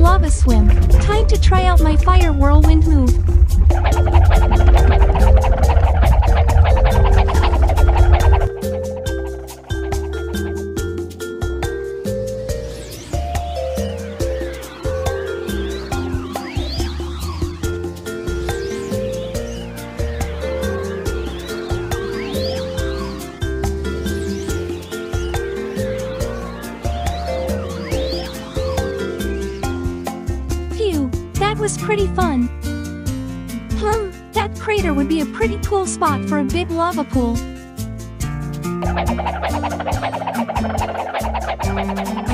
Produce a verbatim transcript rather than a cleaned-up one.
lava swim. Time to try out my fire whirlwind move. That was pretty fun. Hmm, that crater would be a pretty cool spot for a big lava pool.